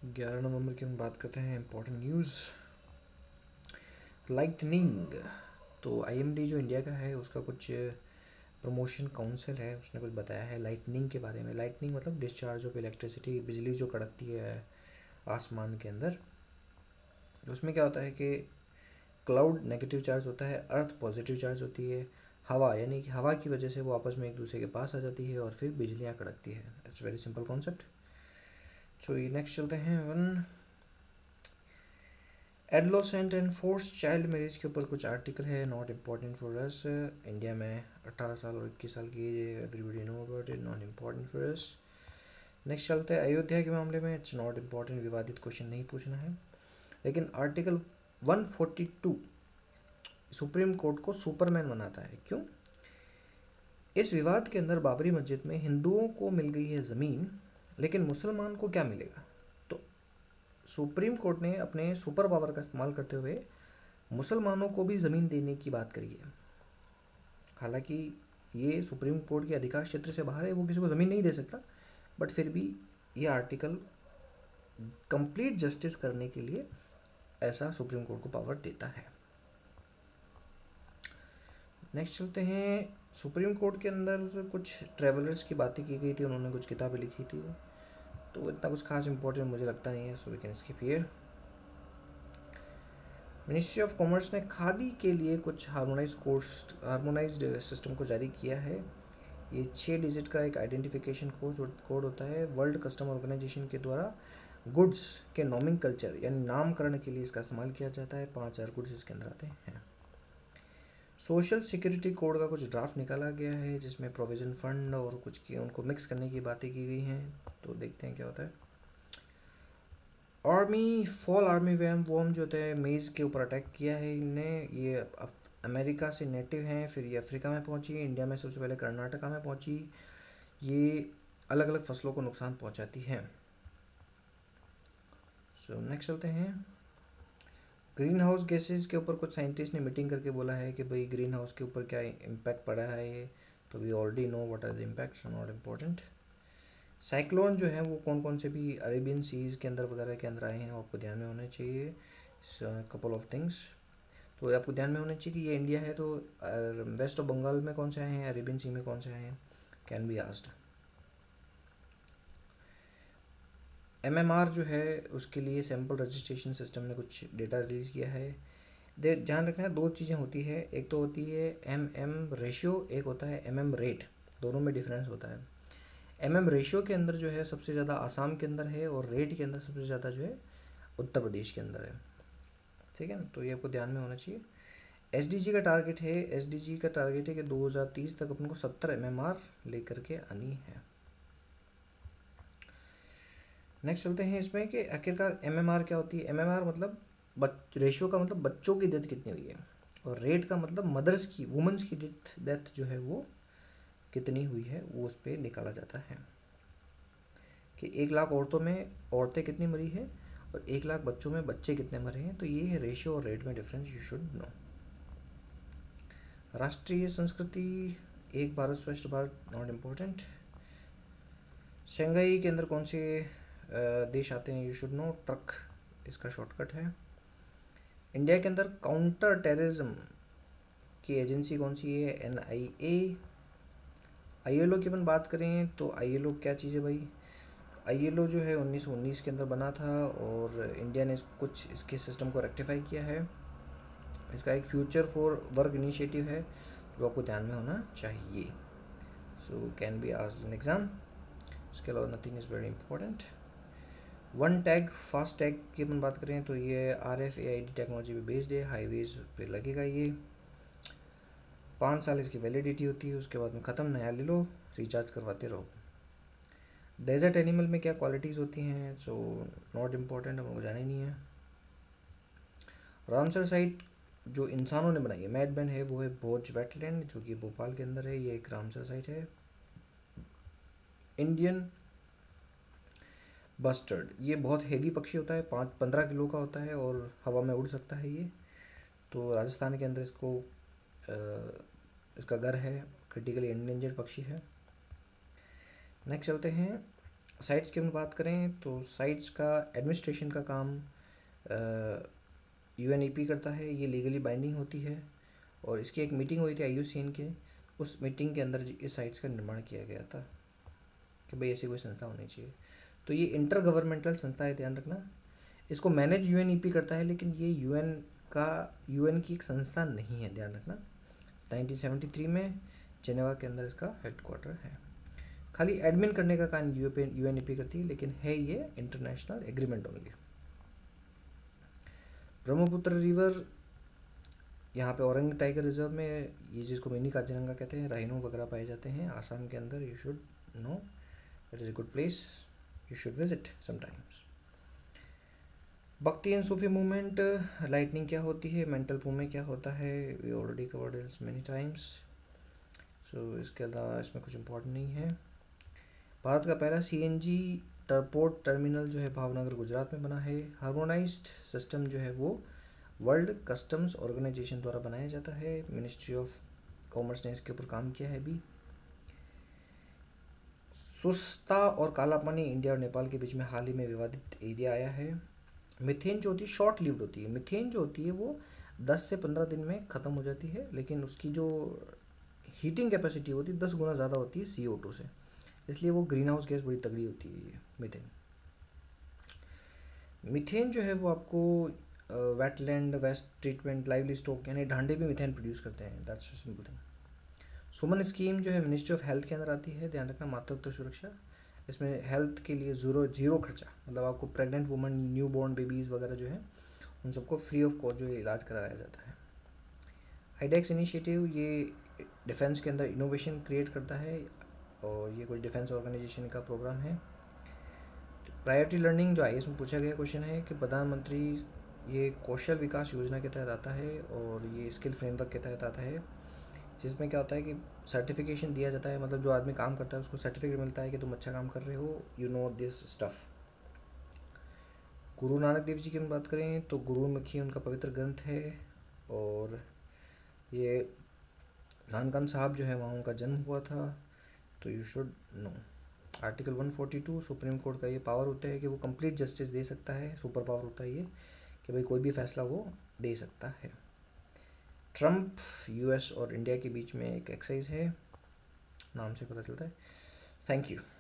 11 नवंबर की हम बात करते हैं इम्पोर्टेंट न्यूज़। लाइटनिंग। तो आईएमडी जो इंडिया का है उसका कुछ प्रमोशन काउंसिल है, उसने कुछ बताया है लाइटनिंग के बारे में। लाइटनिंग मतलब डिस्चार्ज ऑफ इलेक्ट्रिसिटी, बिजली जो कड़कती है आसमान के अंदर। उसमें क्या होता है कि क्लाउड नेगेटिव चार्ज होता है, अर्थ पॉजिटिव चार्ज होती है, हवा यानी कि हवा की वजह से वो आपस में एक दूसरे के पास आ जाती है और फिर बिजलियाँ कड़कती है। It's very simple concept. So ये नेक्स्ट चलते हैं one adolescent and force child marriage के ऊपर कुछ आर्टिकल है, not important for us. India में 18 साल और 21 साल की age, everybody know about it, not important for us. Next चलते हैं अयोध्या के मामले में, इट्स नॉट इम्पॉर्टेंट, विवादित क्वेश्चन नहीं पूछना है। लेकिन आर्टिकल 142 सुप्रीम कोर्ट को सुपरमैन बनाता है। क्यों? इस विवाद के अंदर बाबरी मस्जिद में हिंदुओं को मिल गई है ज़मीन, लेकिन मुसलमान को क्या मिलेगा? तो सुप्रीम कोर्ट ने अपने सुपर पावर का इस्तेमाल करते हुए मुसलमानों को भी ज़मीन देने की बात करी है। हालांकि ये सुप्रीम कोर्ट के अधिकार क्षेत्र से बाहर है, वो किसी को ज़मीन नहीं दे सकता, बट फिर भी ये आर्टिकल कंप्लीट जस्टिस करने के लिए ऐसा सुप्रीम कोर्ट को पावर देता है। नेक्स्ट चलते हैं, सुप्रीम कोर्ट के अंदर कुछ ट्रैवलर्स की बातें की गई थी, उन्होंने कुछ किताबें लिखी थी, तो इतना कुछ खास इंपॉर्टेंट मुझे लगता नहीं है, so we can skip here. Ministry of commerce ने खादी के लिए कुछ हार्मोनाइज्ड सिस्टम को जारी किया है। ये 6 डिजिट का एक आइडेंटिफिकेशन कोड होता है। वर्ल्ड कस्टम ऑर्गेनाइजेशन के द्वारा गुड्स के नॉमिंग कल्चर यानी नामकरण के लिए इसका इस्तेमाल किया जाता है। 5000 गुड्स इसके अंदर आते हैं। सोशल सिक्योरिटी कोड का कुछ ड्राफ्ट निकाला गया है, जिसमें प्रोविजन फंड और कुछ की उनको मिक्स करने की बातें की गई हैं, तो देखते हैं क्या होता है। फॉल आर्मी वॉर्म जो होता है मेज़ के ऊपर अटैक किया है इनने। ये अमेरिका से नेटिव हैं, फिर ये अफ्रीका में पहुंची, इंडिया में सबसे पहले कर्नाटका में पहुंची। ये अलग अलग फसलों को नुकसान पहुंचाती हैं। सो नेक्स्ट चलते हैं, ग्रीन हाउस गैसेज के ऊपर कुछ साइंटिस्ट ने मीटिंग करके बोला है कि भाई ग्रीन हाउस के ऊपर क्या इम्पैक्ट पड़ा है ये, तो we already know what are the impacts, not important. Cyclone जो है वो कौन कौन से भी अरेबियन सीज़ के अंदर वगैरह के अंदर आए हैं, आपको ध्यान में होने चाहिए कपल ऑफ थिंग्स। तो आपको ध्यान में होना चाहिए कि ये इंडिया है, तो वेस्ट ऑफ बंगाल में कौन से आए हैं, अरेबियन सी में कौन से आए हैं, कैन बी आस्क्ड। एमएमआर जो है उसके लिए सैम्पल रजिस्ट्रेशन सिस्टम ने कुछ डेटा रिलीज़ किया है। ध्यान रखना है, 2 चीज़ें होती है, एक तो होती है एमएम रेशियो, एक होता है एमएम रेट, दोनों में डिफरेंस होता है। एमएम रेशियो के अंदर जो है सबसे ज़्यादा आसाम के अंदर है, और रेट के अंदर सबसे ज़्यादा जो है उत्तर प्रदेश के अंदर है। ठीक है ना, तो ये आपको ध्यान में होना चाहिए। एसडीजी का टारगेट है कि 2030 तक अपन को 70 एमएमआर लेकर के आनी है। नेक्स्ट चलते हैं इसमें कि आखिरकार एमएमआर क्या होती है। एमएमआर मतलब रेशियो का मतलब बच्चों की डेथ कितनी हुई है, और रेट का मतलब वुमेंस की डेथ जो है वो कितनी हुई है, वो उस पर निकाला जाता है कि 1 लाख औरतों में औरतें कितनी मरी है और 1 लाख बच्चों में बच्चे कितने मरे हैं। तो ये है रेशियो और रेट में डिफरेंस, यू शुड नो। राष्ट्रीय संस्कृति, एक भारत श्रेष्ठ भारत, नॉट इम्पोर्टेंट। शंघाई के अंदर कौन से देश आते हैं, यू शुड नो, ट्रक इसका शॉर्टकट है। इंडिया के अंदर काउंटर टेररिज्म की एजेंसी कौन सी है, एनआईए। आईएलओ की अपन बात करें तो आईएलओ क्या चीज़ है भाई, आईएलओ जो है 1919 के अंदर बना था, और इंडिया ने कुछ इसके सिस्टम को रेक्टिफाई किया है। इसका एक फ्यूचर फॉर वर्क इनिशिएटिव है जो आपको ध्यान में होना चाहिए, so can be asked in exam. इसके अलावा nothing is very important. One tag fast tag की अपन बात करें तो ये RFID टेक्नोलॉजी पे बेस्ड है, हाईवेज पे लगेगा ये। 5 साल इसकी वैलिडिटी होती है, उसके बाद में ख़त्म, नया ले लो, रिचार्ज करवाते रहो। डेजर्ट एनिमल में क्या क्वालिटीज़ होती हैं, सो नॉट इम्पॉर्टेंट, हमको जाना ही नहीं है। रामसर साइट जो इंसानों ने बनाई है, मैड बैन है, वो है भोज वेटलैंड जो कि भोपाल के अंदर है, ये एक रामसर साइट है। इंडियन बस्टर्ड, ये बहुत हेवी पक्षी होता है, 5-15 किलो का होता है और हवा में उड़ सकता है ये, तो राजस्थान के अंदर इसका घर है, क्रिटिकली एंडेंजर्ड पक्षी है। नेक्स्ट चलते हैं, साइट्स की हम बात करें तो साइट्स का एडमिनिस्ट्रेशन का काम यूएनईपी करता है, ये लीगली बाइंडिंग होती है। और इसकी एक मीटिंग हुई थी आईयूसीएन के, उस मीटिंग के अंदर इस साइट्स का निर्माण किया गया था कि भाई ऐसी कोई संस्था होनी चाहिए। तो ये इंटर गवर्नमेंटल संस्था है, ध्यान रखना। इसको मैनेज यूएनईपी करता है, लेकिन ये यूएन की एक संस्था नहीं है, ध्यान रखना। 1973 में जेनेवा के अंदर इसका हेडक्वार्टर है। खाली एडमिन करने का काम यूएनईपी करती है, लेकिन है ये international agreement only. Brahmaputra river, यहाँ पे औरंग टाइगर रिजर्व में ये जिसको मिनी काजीरंगा कहते हैं, राइनो वगैरह पाए जाते हैं आसाम के अंदर। You should know, it is a good place, you should visit sometimes. Bhakti and Sufi movement, lightning क्या होती है, मेंटल मूवमेंट क्या होता है, we already covered this many times. So इसके अलावा इसमें कुछ इम्पोर्टेंट नहीं है। भारत का पहला सीएनजी पोर्ट टर्मिनल जो है भावनगर गुजरात में बना है। हार्मोनाइज्ड सिस्टम जो है वो वर्ल्ड कस्टम्स ऑर्गेनाइजेशन द्वारा बनाया जाता है। मिनिस्ट्री ऑफ कॉमर्स ने इसके ऊपर काम किया है अभी। सुस्ता और काला पानी इंडिया और नेपाल के बीच में हाल ही में विवादित एरिया आया है। मीथेन जो होती है शॉर्ट लिव्ड होती है। मीथेन जो होती है वो 10 से 15 दिन में ख़त्म हो जाती है, लेकिन उसकी जो हीटिंग कैपेसिटी होती है 10 गुना ज़्यादा होती है CO2 से, इसलिए वो ग्रीन हाउस गैस बड़ी तगड़ी होती है ये मीथेन। मीथेन जो है वो आपको wetland waste treatment livestock यानी ढांडे भी मीथेन प्रोड्यूस करते हैं। That's simple thing. Suman scheme जो है मिनिस्ट्री ऑफ हेल्थ के अंदर आती है, ध्यान रखना, मातृत्व सुरक्षा। इसमें हेल्थ के लिए जीरो खर्चा, मतलब आपको pregnant woman, new born babies वगैरह जो है उन सबको फ्री ऑफ कॉस्ट जो इलाज कराया जाता है। आईडेक्स इनिशिएटिव ये डिफेंस के अंदर इनोवेशन क्रिएट करता है और ये कुछ डिफेंस ऑर्गेनाइजेशन का प्रोग्राम है। प्रायोरिटी लर्निंग जो IAS में पूछा गया क्वेश्चन है कि प्रधानमंत्री ये कौशल विकास योजना के तहत आता है और ये स्किल फ्रेमवर्क के तहत आता है, जिसमें क्या होता है कि सर्टिफिकेशन दिया जाता है, मतलब जो आदमी काम करता है उसको सर्टिफिकेट मिलता है कि तुम अच्छा काम कर रहे हो, you know this stuff. Guru Nanak Dev ji की हम बात करें तो गुरुमुखी उनका पवित्र ग्रंथ है और ये नानकाना साहब जो है वहाँ उनका जन्म हुआ था, तो you should know. Article 142 supreme court का ये पावर होता है कि वो कंप्लीट जस्टिस दे सकता है, सुपर पावर होता है ये कि भाई कोई भी फैसला वो दे सकता है। ट्रम्प US और इंडिया के बीच में एक एक्सरसाइज है, नाम से पता चलता है। Thank you.